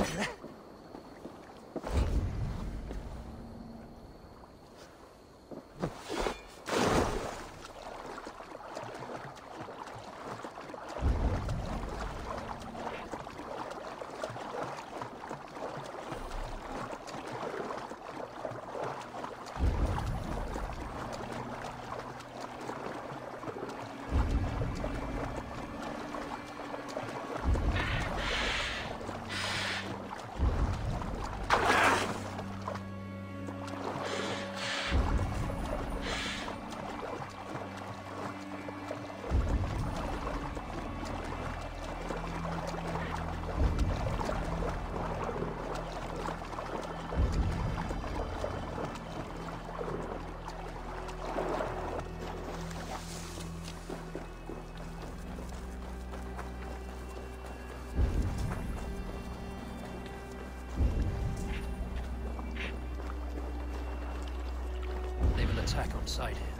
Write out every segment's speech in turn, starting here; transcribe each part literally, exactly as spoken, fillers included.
Attack on sight here.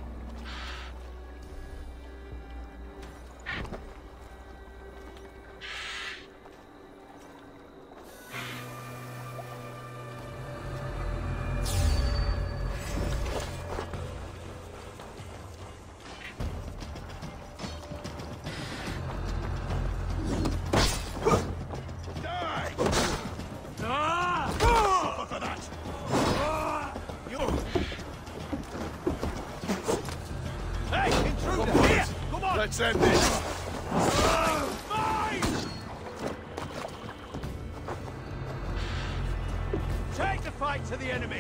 Let's end this! Take the fight to the enemy!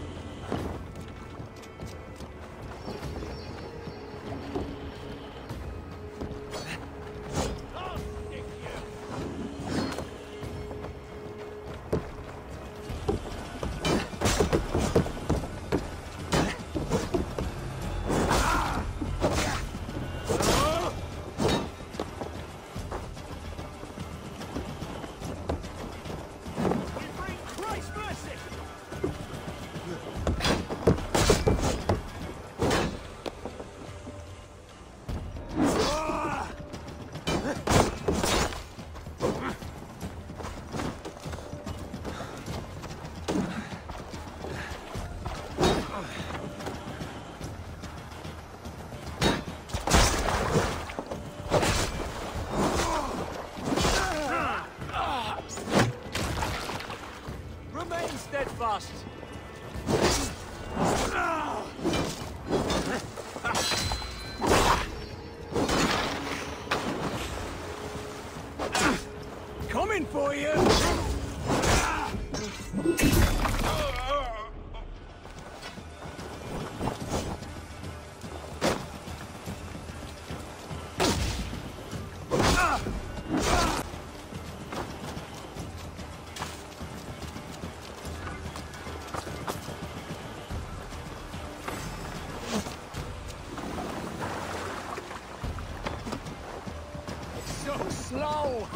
Steadfast. Coming for you. Slow!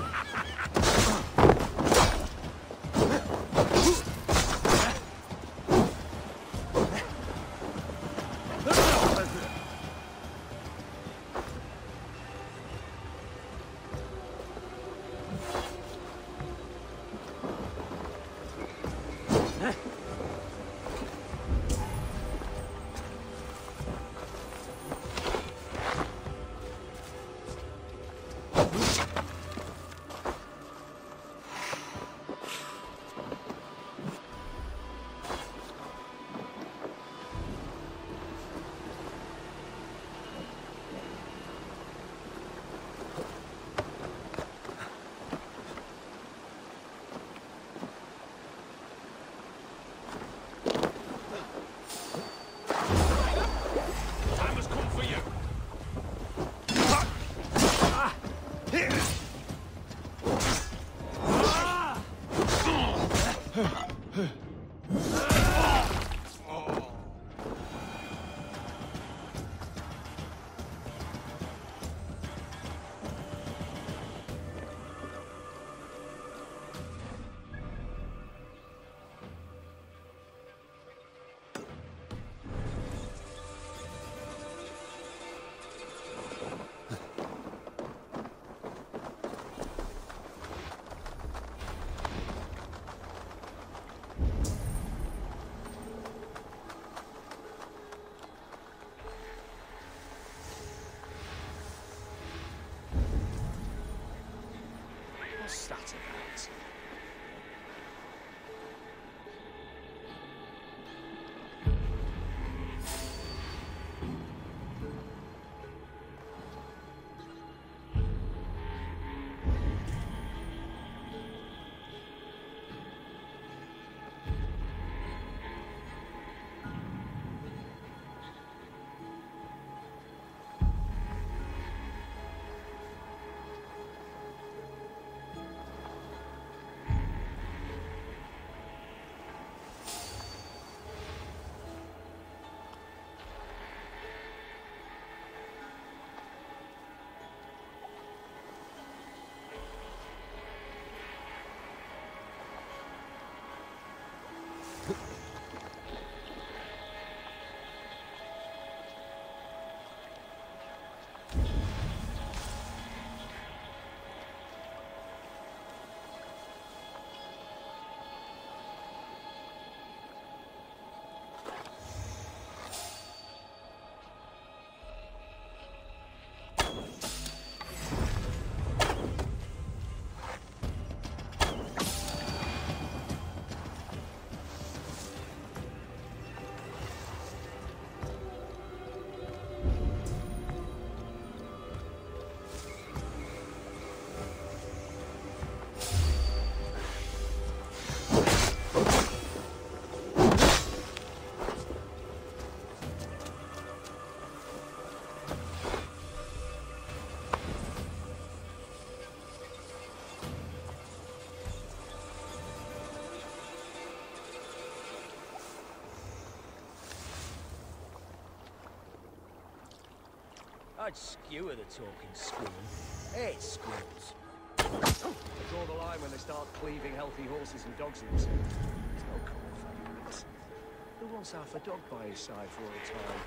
I'd skewer the talking school. Hate schools. Draw the line when they start cleaving healthy horses and dogs in this. There's no call for this. Who wants half a dog by his side for all the time?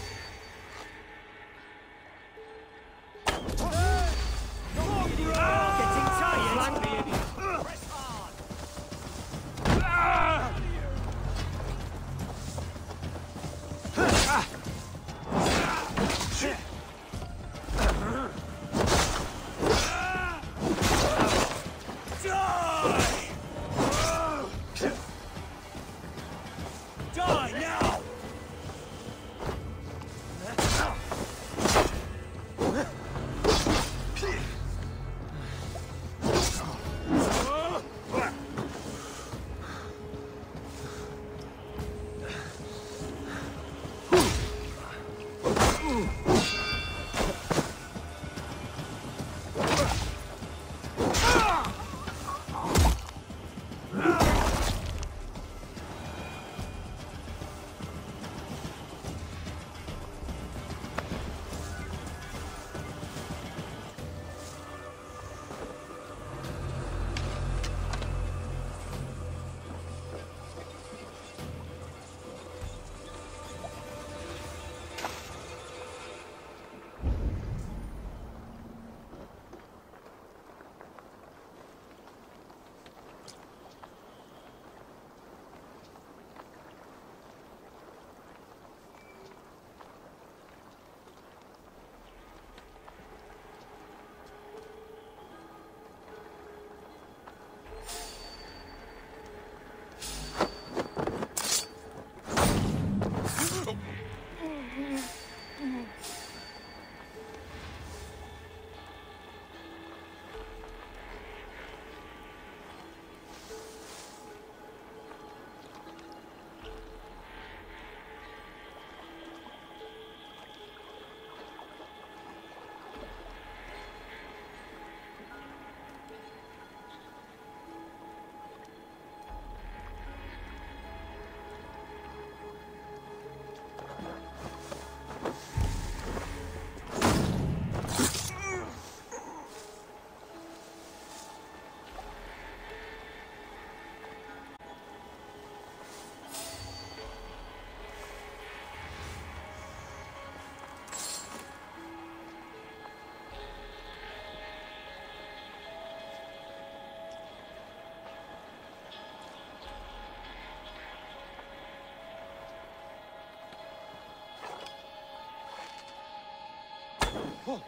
Getting tired? Flank the idiot. Press hard. Die now! Oh.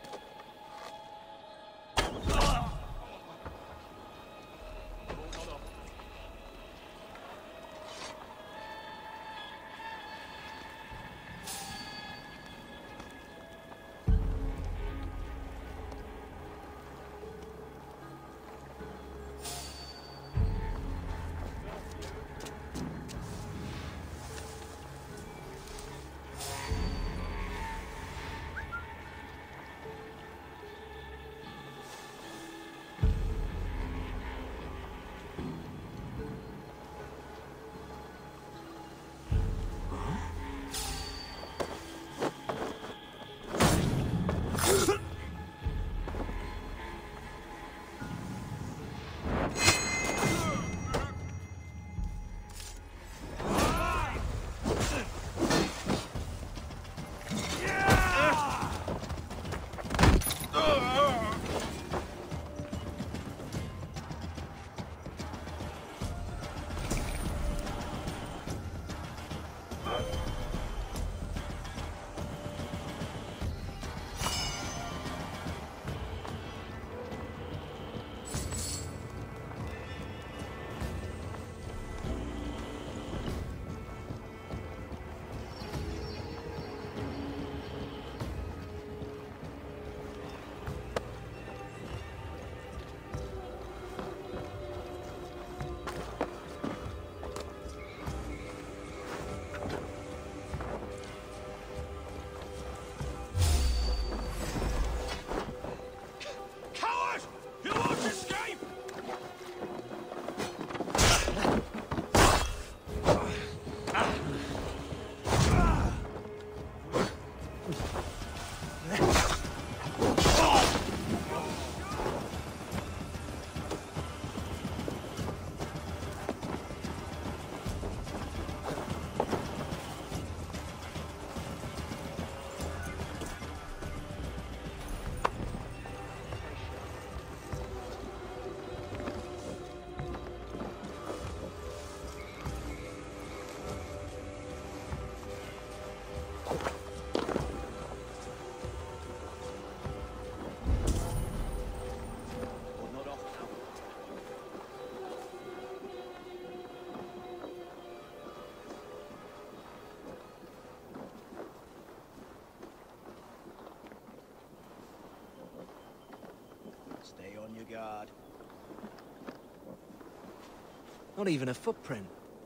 Not even a footprint.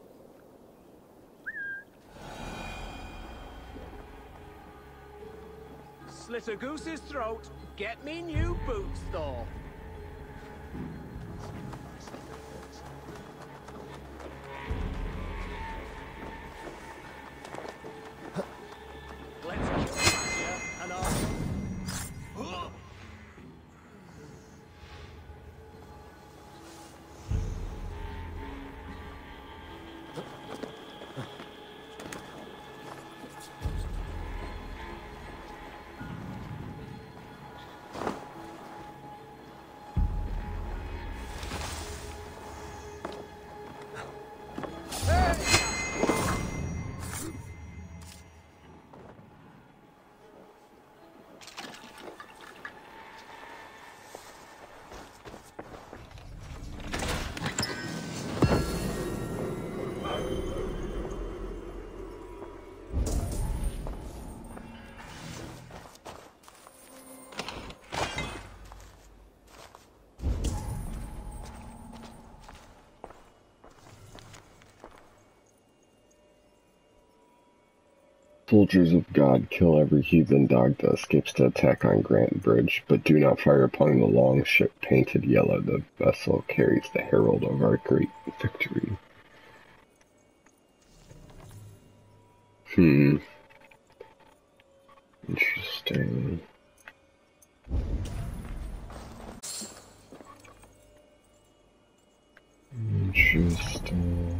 Slit a goose's throat. Get me new boots, Thor. Let's kill Badger and I'll... Soldiers of God, kill every heathen dog that escapes to attack on Grant Bridge, but do not fire upon the long ship painted yellow. The vessel carries the herald of our great victory. Hmm. Interesting. Interesting.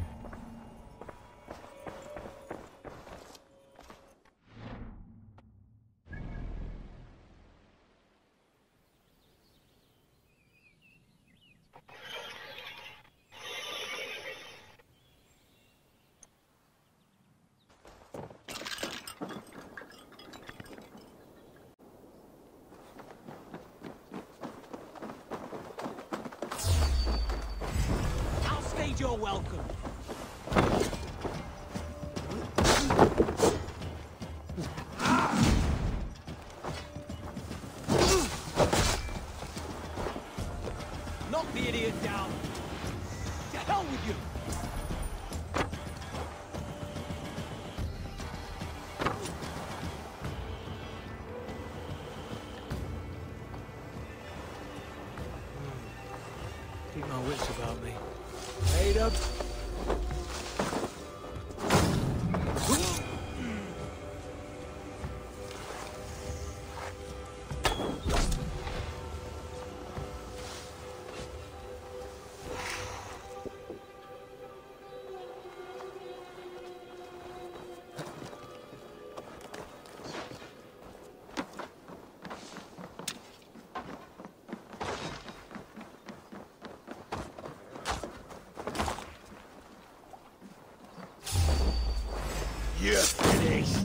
You're welcome. Knock the idiot down. To hell with you. Keep my wits about me. Made up. You're finished.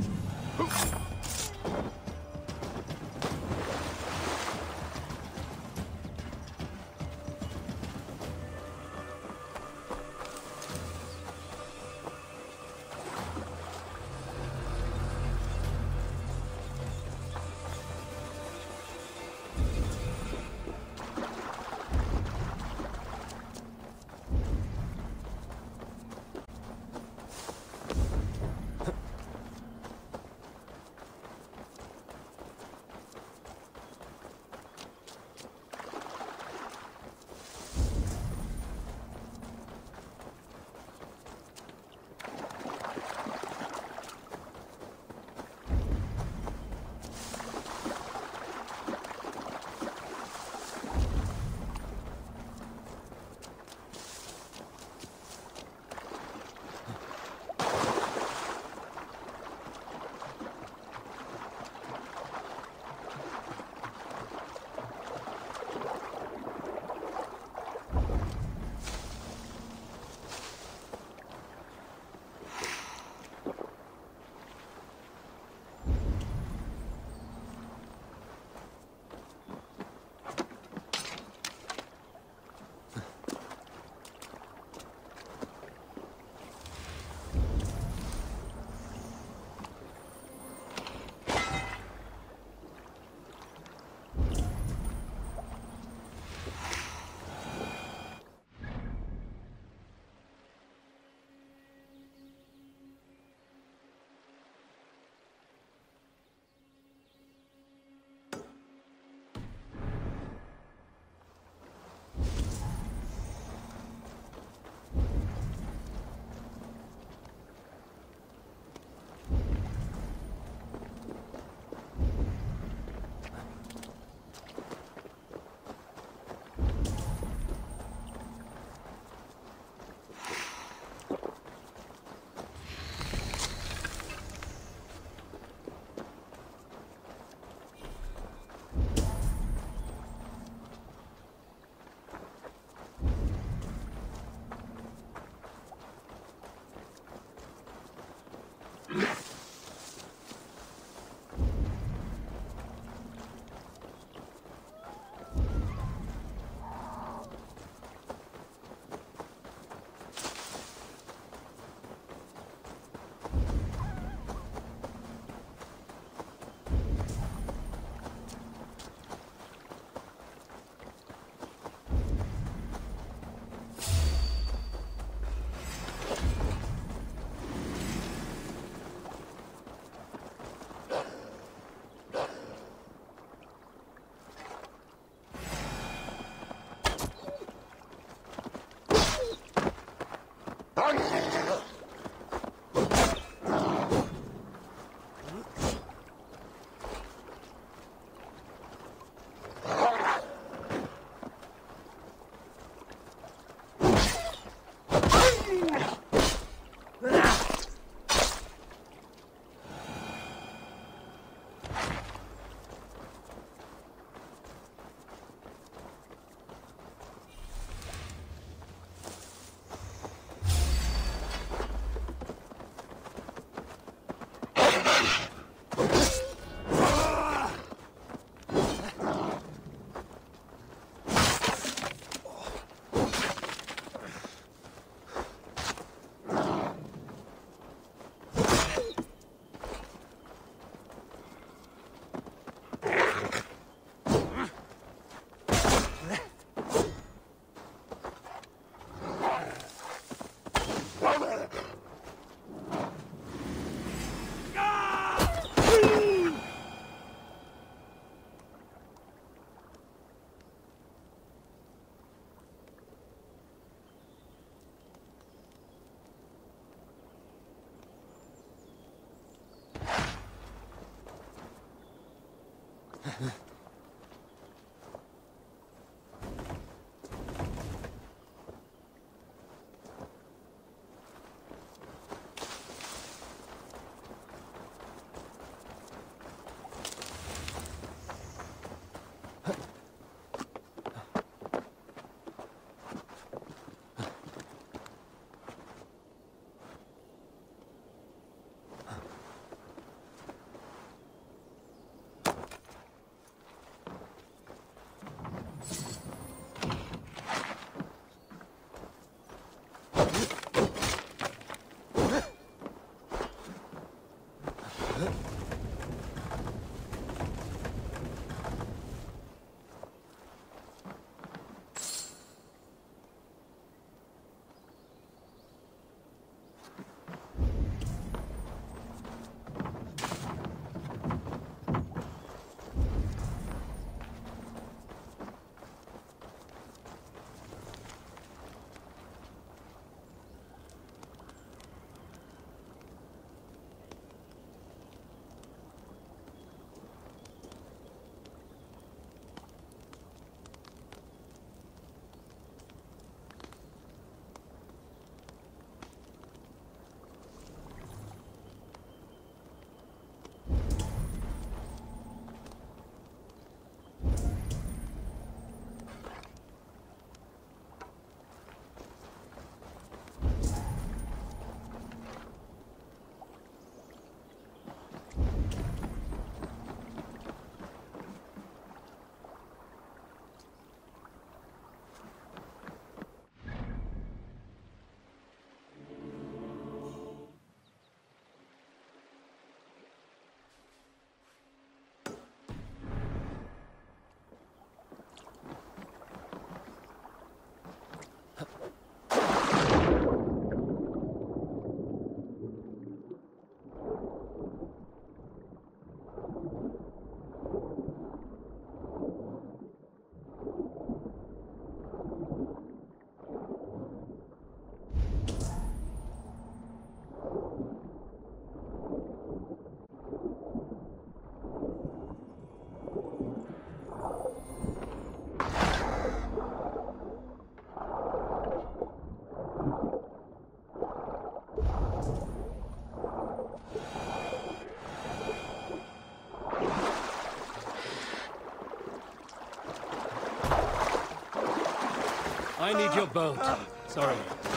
I need your boat. Sorry.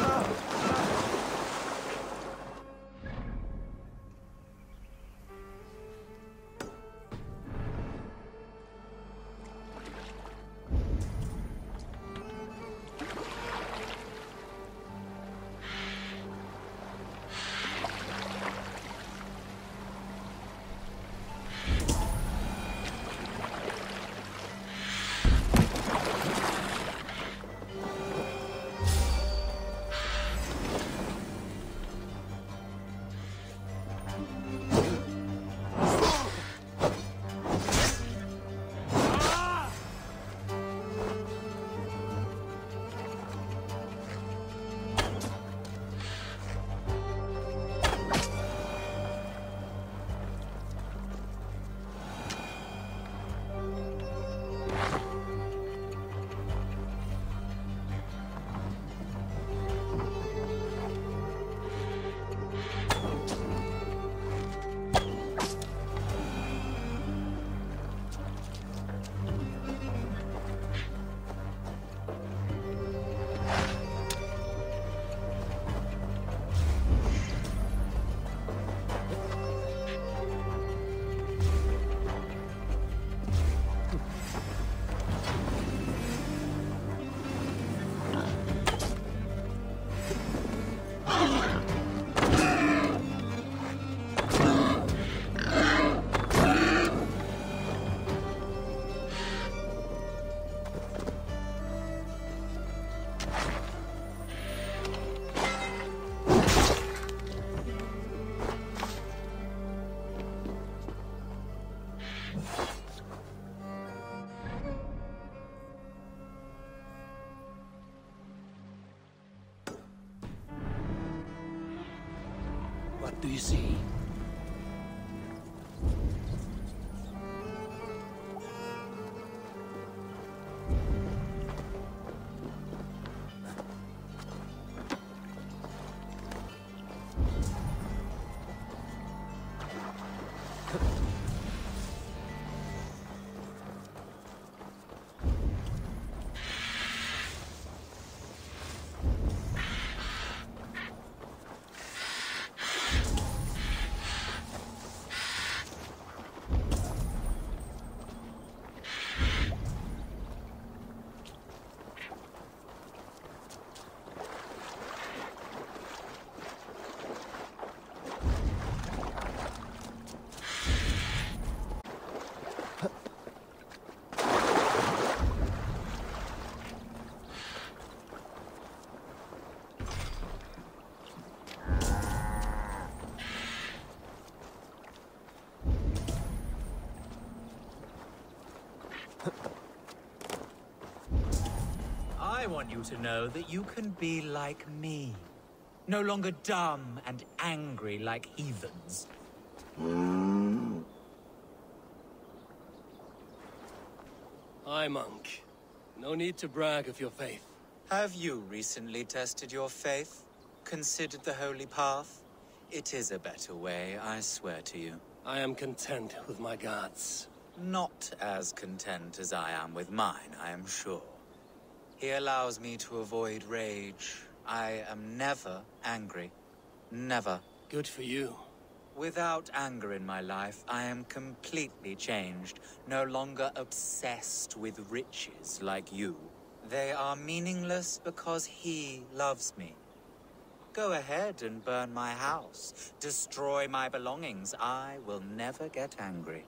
What do you see? I want you to know that you can be like me. No longer dumb and angry like heathens. Aye, monk. No need to brag of your faith. Have you recently tested your faith? Considered the holy path? It is a better way, I swear to you. I am content with my gods. Not as content as I am with mine, I am sure. He allows me to avoid rage. I am never angry. Never. Good for you. Without anger in my life, I am completely changed. No longer obsessed with riches like you. They are meaningless because he loves me. Go ahead and burn my house. Destroy my belongings. I will never get angry.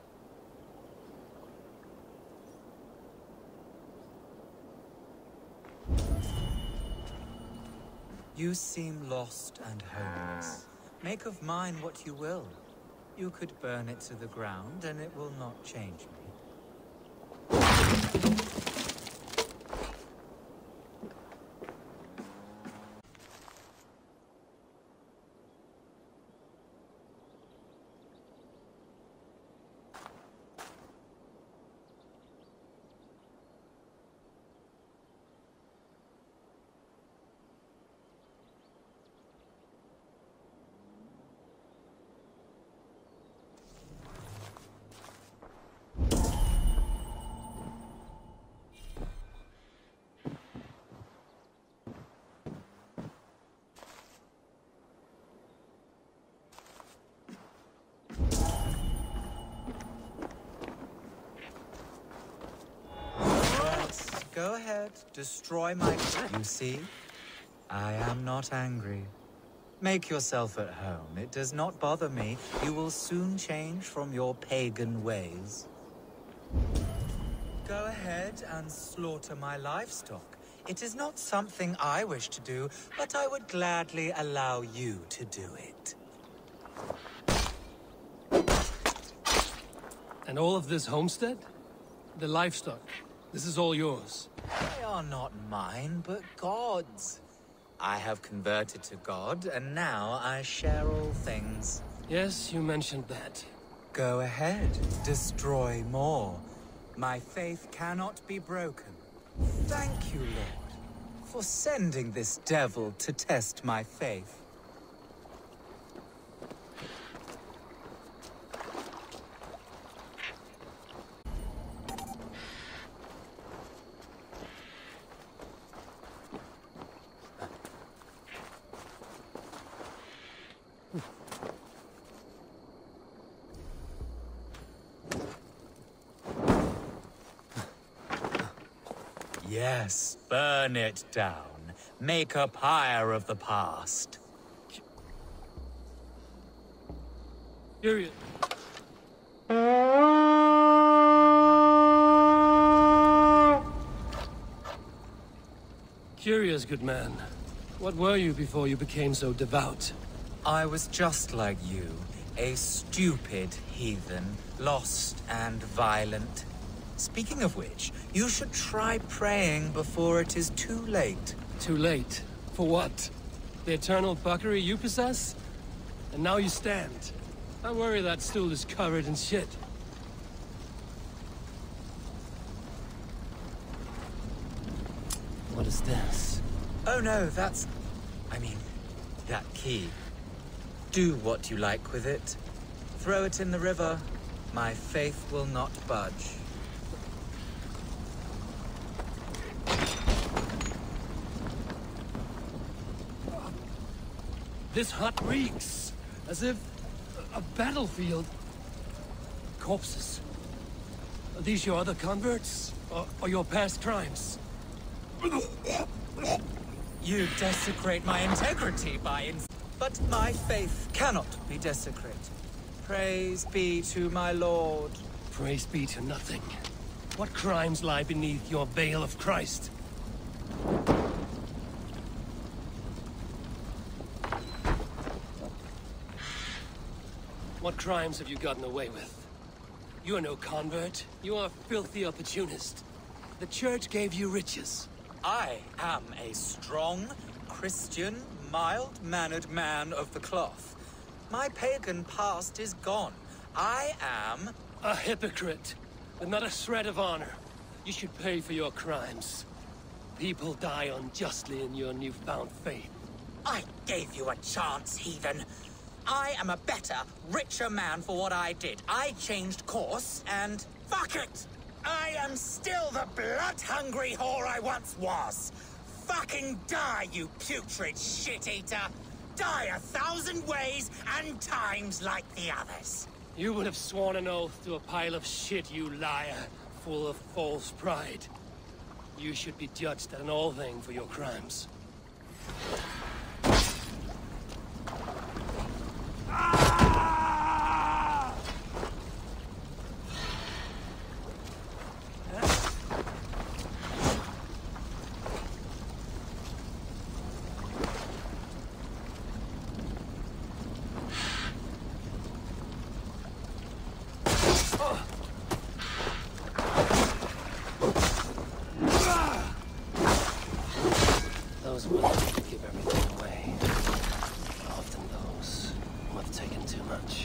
You seem lost and homeless. Make of mine what you will. You could burn it to the ground, and it will not change me. Go ahead, destroy my... You see? I am not angry. Make yourself at home. It does not bother me. You will soon change from your pagan ways. Go ahead and slaughter my livestock. It is not something I wish to do, but I would gladly allow you to do it. And all of this homestead? The livestock. This is all yours. They are not mine, but God's. I have converted to God, and now I share all things. Yes, you mentioned that. Go ahead, destroy more. My faith cannot be broken. Thank you, Lord, for sending this devil to test my faith. Yes, burn it down. Make a pyre of the past. Curious. Curious, good man. What were you before you became so devout? I was just like you, a stupid heathen, lost and violent. Speaking of which, you should try praying before it is too late. Too late? For what? The eternal buckery you possess? And now you stand. I worry that stool is covered in shit. What is this? Oh no, that's... I mean, that key. Do what you like with it. Throw it in the river. My faith will not budge. This hut reeks, as if a battlefield. Corpses. Are these your other converts? Or, or your past crimes? You desecrate my integrity by ins- But my faith cannot be desecrated. Praise be to my Lord. Praise be to nothing. What crimes lie beneath your veil of Christ? What crimes have you gotten away with? You are no convert. You are a filthy opportunist. The church gave you riches. I am a strong, Christian, mild-mannered man of the cloth. My pagan past is gone. I am... A hypocrite, with not a shred of honor. You should pay for your crimes. People die unjustly in your newfound faith. I gave you a chance, heathen. I am a better, richer man for what I did. I changed course, and fuck it! I am still the blood-hungry whore I once was. Fucking die, you putrid shit-eater! Die a thousand ways and times like the others. You would have sworn an oath to a pile of shit, you liar, full of false pride. You should be judged at an all-thing for your crimes. Those willing to give everything away. Often those who have taken too much.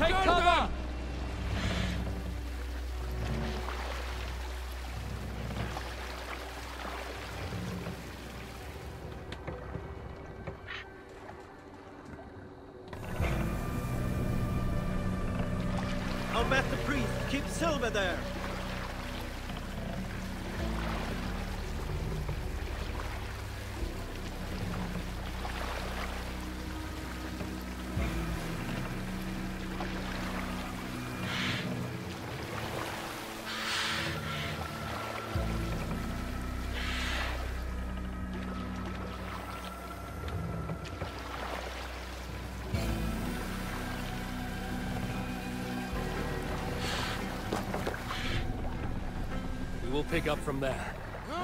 Take cover! I'll bet the priest. Keep Silva there. We'll pick up from there.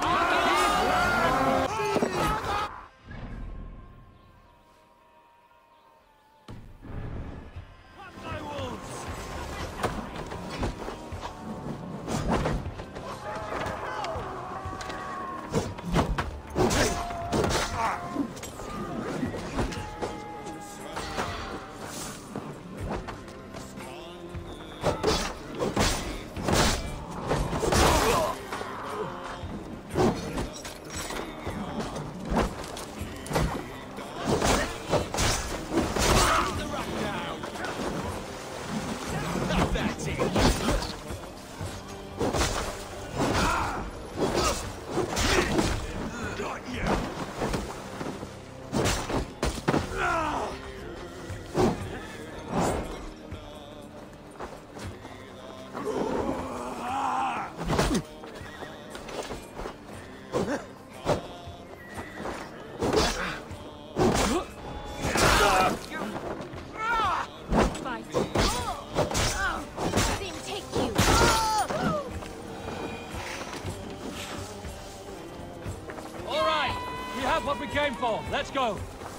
What we came for. Let's go.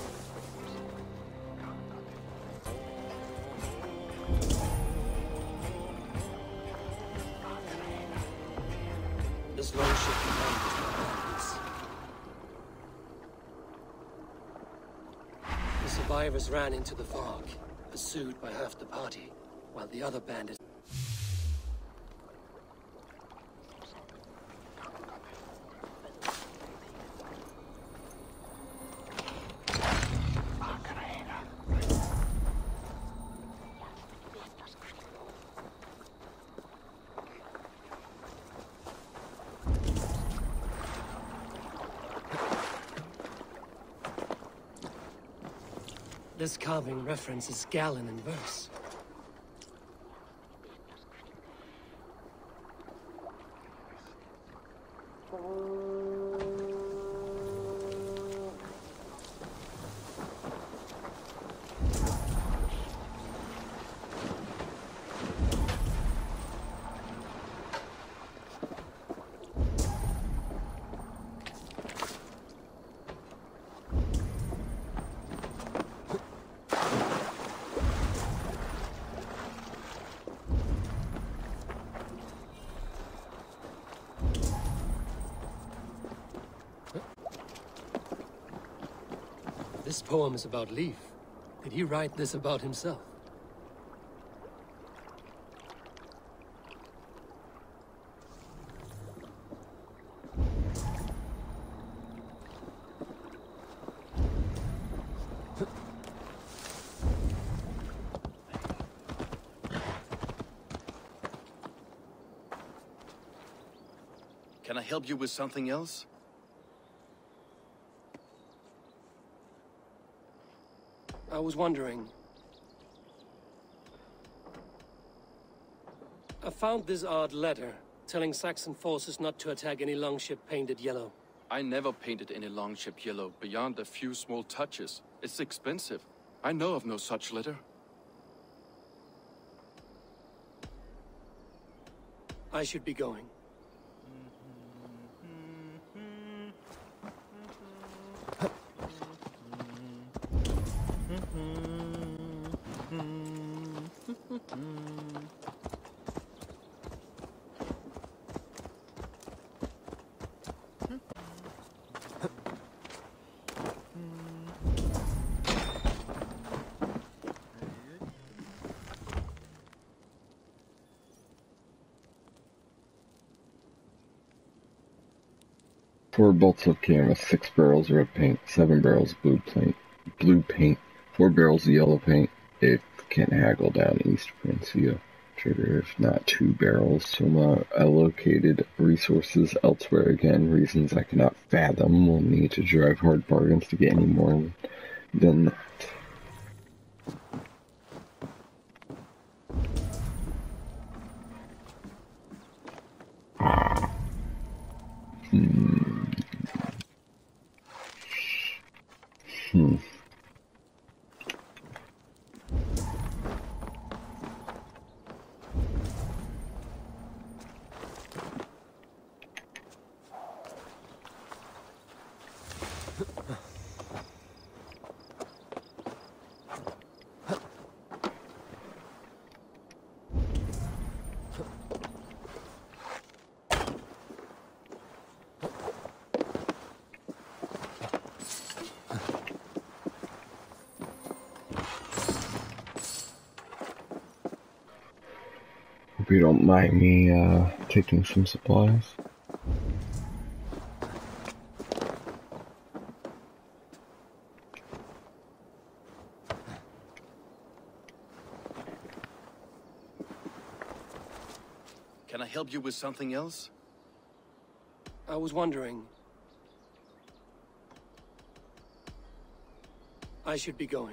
This longship commanders. The survivors ran into the fog, pursued by half the party, while the other bandits. This carving references Galen in verse. This poem is about Leif. Did he write this about himself? Can I help you with something else? I was wondering. I found this odd letter, telling Saxon forces not to attack any longship painted yellow. I never painted any longship yellow, beyond a few small touches. It's expensive. I know of no such letter. I should be going. Four bolts of canvas, six barrels red paint, seven barrels blue paint, blue paint, four barrels of yellow paint. If can haggle down East Francia. Trigger, if not two barrels. Soma allocated resources elsewhere again. Reasons I cannot fathom. Will need to drive hard bargains to get any more than that. Hmm. Hmm. Hope you don't mind me uh, taking some supplies. Can I help you with something else? I was wondering. I should be going.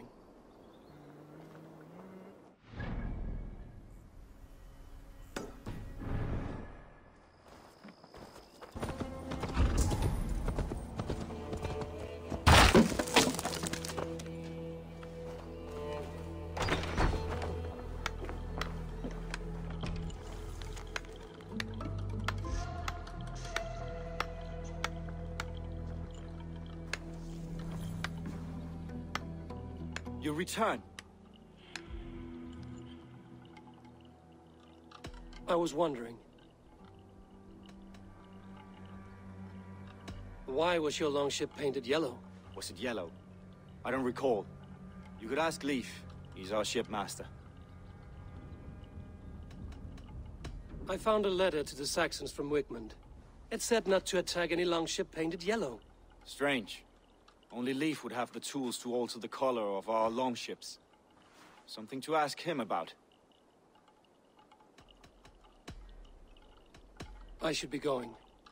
You return. I was wondering. Why was your longship painted yellow? Was it yellow? I don't recall. You could ask Leif. He's our shipmaster. I found a letter to the Saxons from Wigmund. It said not to attack any longship painted yellow. Strange. Only Leif would have the tools to alter the color of our longships. Something to ask him about. I should be going.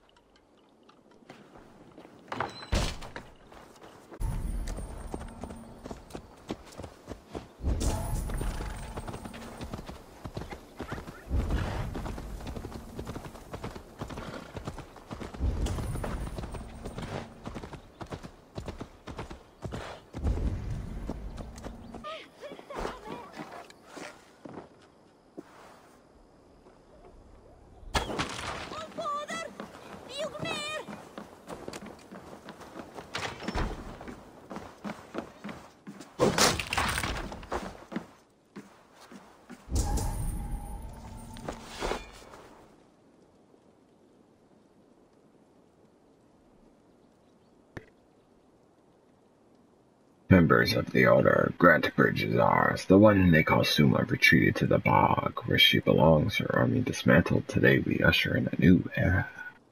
Members of the Order, Grant Bridge is ours. The one they call Suma retreated to the bog, where she belongs, her army dismantled. Today we usher in a new era.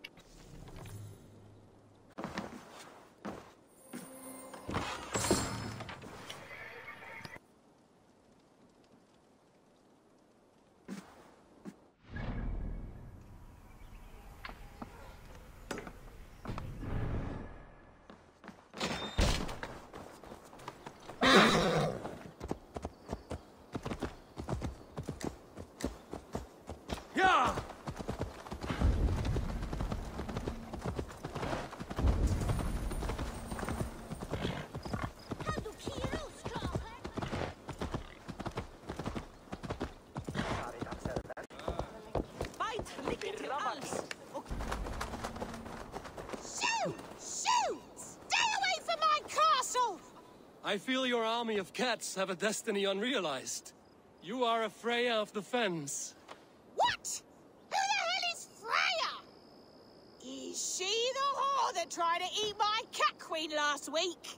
I feel your army of cats have a destiny unrealized. You are a Freya of the Fens. What? Who the hell is Freya? Is she the whore that tried to eat my cat queen last week?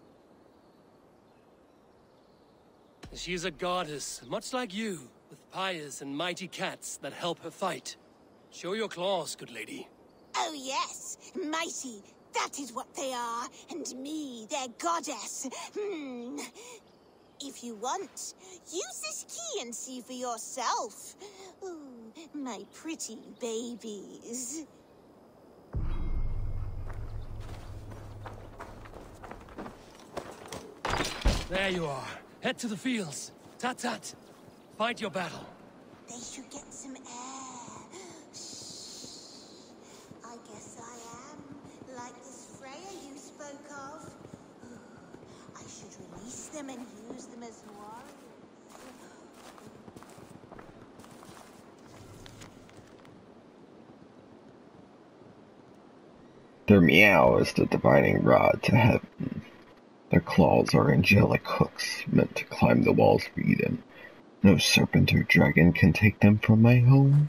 She's a goddess, much like you, with pious and mighty cats that help her fight. Show your claws, good lady. Oh yes, mighty, That is what they are, and me, their goddess. Hmm. If you want, use this key and see for yourself. Ooh, my pretty babies. There you are. Head to the fields. Tat-tat. Fight your battle. They should get some air. Shh. I guess I am like this Freya you spoke of. Ooh, I should release them and use them as warriors. Their meow is the divining rod to heaven. Their claws are angelic hooks meant to climb the walls of Eden. No serpent or dragon can take them from my home.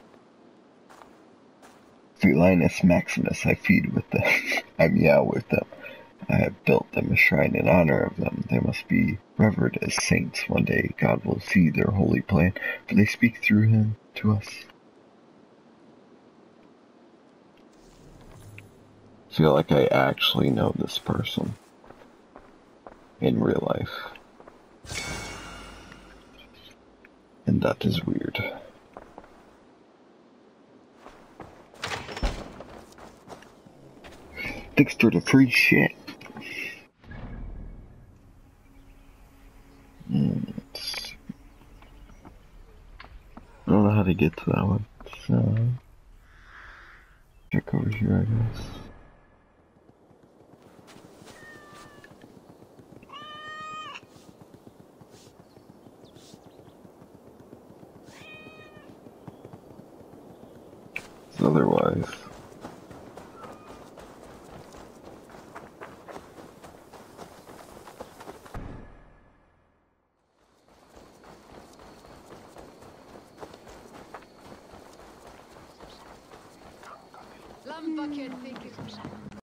Felinus Maximus I feed with them. I meow with them. I have built them a shrine in honor of them. They must be revered as saints. One day God will see their holy plan, for they speak through him to us. I feel like I actually know this person in real life. And that is weird. Thanks for the free shit. Mm, I don't know how to get to that one. So, check over here, I guess. Otherwise, Lambucket, thank you.